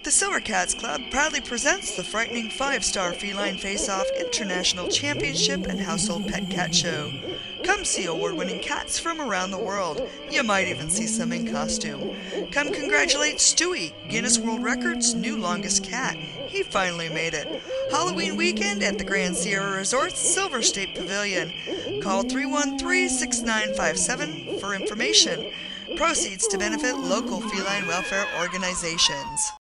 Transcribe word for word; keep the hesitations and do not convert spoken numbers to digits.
The Silver Cats Club proudly presents the frightening five-star Feline Face-Off International Championship and Household Pet Cat Show. Come see award-winning cats from around the world. You might even see some in costume. Come congratulate Stewie, Guinness World Records' new longest cat. He finally made it. Halloween weekend at the Grand Sierra Resort's Silver State Pavilion. Call three one three, six nine five seven for information. Proceeds to benefit local feline welfare organizations.